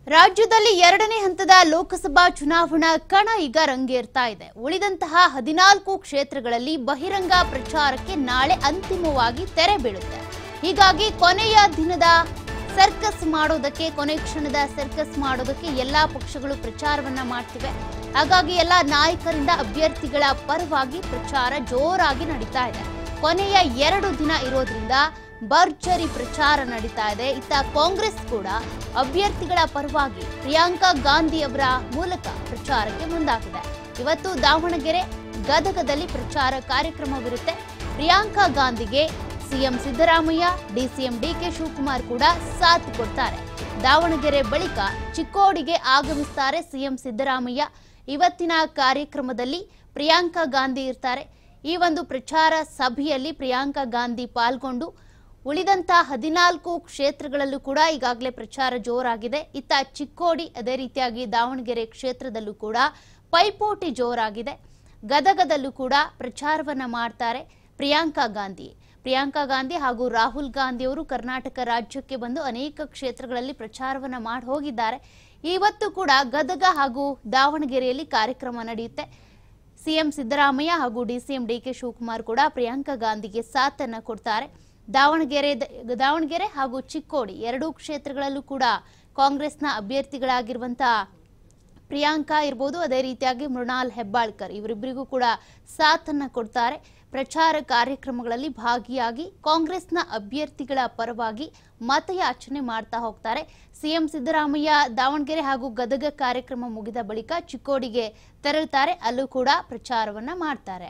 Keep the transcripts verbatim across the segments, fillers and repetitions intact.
ರಾಜ್ಯದಲ್ಲಿ ಎರಡನೇ ಹಂತದ ಲೋಕಸಭಾ ಚುನಾವಣಾ ಕಣ ಈಗ ರಂಗೇರ್ತಾ ಇದೆ. ಉಳಿದಂತಹ ಹದಿನಾಲ್ಕು ಕ್ಷೇತ್ರಗಳಲ್ಲಿ ಬಹಿರಂಗ ಪ್ರಚಾರಕ್ಕೆ ನಾಳೆ ಅಂತಿಮವಾಗಿ ತೆರೆ ಬೀಳುತ್ತೆ. ಹೀಗಾಗಿ ಕೊನೆಯ ದಿನದ ಸರ್ಕಸ್ ಮಾಡೋದಕ್ಕೆ ಕೊನೆ ಕ್ಷಣದ ಸರ್ಕಸ್ ಮಾಡೋದಕ್ಕೆ ಎಲ್ಲಾ ಪಕ್ಷಗಳು ಪ್ರಚಾರವನ್ನ ಮಾಡ್ತಿವೆ. ಹಾಗಾಗಿ ಎಲ್ಲಾ ನಾಯಕರಿಂದ ಅಭ್ಯರ್ಥಿಗಳ ಪರವಾಗಿ ಪ್ರಚಾರ ಜೋರಾಗಿ ನಡೀತಾ ಇದೆ. ಕೊನೆಯ ಎರಡು ದಿನ ಇರೋದ್ರಿಂದ ಭರ್ಜರಿ ಪ್ರಚಾರ ನಡೀತಾ ಇದೆ. ಇತ್ತ ಕಾಂಗ್ರೆಸ್ ಕೂಡ ಅಭ್ಯರ್ಥಿಗಳ ಪರವಾಗಿ ಪ್ರಿಯಾಂಕಾ ಗಾಂಧಿ ಅವರ ಮೂಲಕ ಪ್ರಚಾರಕ್ಕೆ ಮುಂದಾಗಿದೆ. ಇವತ್ತು ದಾವಣಗೆರೆ ಗದಗದಲ್ಲಿ ಪ್ರಚಾರ ಕಾರ್ಯಕ್ರಮವಿರುತ್ತೆ. ಪ್ರಿಯಾಂಕಾ ಗಾಂಧಿಗೆ CM Siddaramaiah, DCM DK Shivakumar ಕೂಡ ಸಾಥ್ ಕೊಡ್ತಾರೆ. ದಾವಣಗೆರೆ ಬಳಿಕ ಚಿಕ್ಕೋಡಿಗೆ ಆಗಮಿಸ್ತಾರೆ ಸಿಎಂ ಸಿದ್ದರಾಮಯ್ಯ. ಇವತ್ತಿನ ಕಾರ್ಯಕ್ರಮದಲ್ಲಿ ಪ್ರಿಯಾಂಕಾ ಗಾಂಧಿ ಇರ್ತಾರೆ. ಈ ಒಂದು ಪ್ರಚಾರ ಸಭೆಯಲ್ಲಿ ಪ್ರಿಯಾಂಕಾ ಗಾಂಧಿ ಪಾಲ್ಗೊಂಡು ಉಳಿದಂತ ಹದಿನಾಲ್ಕು ಕ್ಷೇತ್ರಗಳಲ್ಲೂ ಕೂಡ ಈಗಾಗಲೇ ಪ್ರಚಾರ ಜೋರಾಗಿದೆ. ಇತ್ತ ಚಿಕ್ಕೋಡಿ ಅದೇ ರೀತಿಯಾಗಿ ದಾವಣಗೆರೆ ಕ್ಷೇತ್ರದಲ್ಲೂ ಕೂಡ ಪೈಪೋಟಿ ಜೋರಾಗಿದೆ. ಗದಗದಲ್ಲೂ ಕೂಡ ಪ್ರಚಾರವನ್ನ ಮಾಡ್ತಾರೆ ಪ್ರಿಯಾಂಕಾ ಗಾಂಧಿ. ಪ್ರಿಯಾಂಕಾ ಗಾಂಧಿ ಹಾಗೂ ರಾಹುಲ್ ಗಾಂಧಿ ಅವರು ಕರ್ನಾಟಕ ರಾಜ್ಯಕ್ಕೆ ಬಂದು ಅನೇಕ ಕ್ಷೇತ್ರಗಳಲ್ಲಿ ಪ್ರಚಾರವನ್ನ ಮಾಡಿ ಹೋಗಿದ್ದಾರೆ. ಇವತ್ತು ಕೂಡ ಗದಗ ಹಾಗೂ ದಾವಣಗೆರೆಯಲ್ಲಿ ಕಾರ್ಯಕ್ರಮ ನಡೆಯುತ್ತೆ. ಸಿಎಂ ಸಿದ್ದರಾಮಯ್ಯ ಹಾಗೂ ಡಿಸಿಎಂ ಡಿಕೆ ಶಿವಕುಮಾರ್ ಕೂಡ ಪ್ರಿಯಾಂಕಾ ಗಾಂಧಿಗೆ ಸಾಥನ್ನ ಕೊಡ್ತಾರೆ. ದಾವಣಗೆರೆ ದಾವಣಗೆರೆ ಹಾಗೂ ಚಿಕ್ಕೋಡಿ ಎರಡೂ ಕ್ಷೇತ್ರಗಳಲ್ಲೂ ಕೂಡ ಕಾಂಗ್ರೆಸ್ನ ಅಭ್ಯರ್ಥಿಗಳಾಗಿರುವಂತಹ ಪ್ರಿಯಾಂಕಾ ಇರಬಹುದು, ಅದೇ ರೀತಿಯಾಗಿ ಮೃಣಾಲ್ ಹೆಬ್ಬಾಳ್ಕರ್ ಇವರಿಬ್ಬರಿಗೂ ಕೂಡ ಸಾಥನ್ನ ಕೊಡ್ತಾರೆ. ಪ್ರಚಾರ ಕಾರ್ಯಕ್ರಮಗಳಲ್ಲಿ ಭಾಗಿಯಾಗಿ ಕಾಂಗ್ರೆಸ್ನ ಅಭ್ಯರ್ಥಿಗಳ ಪರವಾಗಿ ಮತಯಾಚನೆ ಮಾಡ್ತಾ ಹೋಗ್ತಾರೆ. ಸಿಎಂ ಸಿದ್ದರಾಮಯ್ಯ ದಾವಣಗೆರೆ ಹಾಗೂ ಗದಗ ಕಾರ್ಯಕ್ರಮ ಮುಗಿದ ಬಳಿಕ ಚಿಕ್ಕೋಡಿಗೆ ತೆರಳುತ್ತಾರೆ. ಅಲ್ಲೂ ಕೂಡ ಪ್ರಚಾರವನ್ನ ಮಾಡ್ತಾರೆ.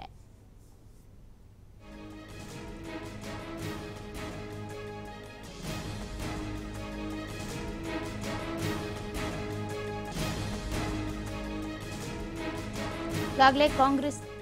ಈಗಾಗಲೇ ಕಾಂಗ್ರೆಸ್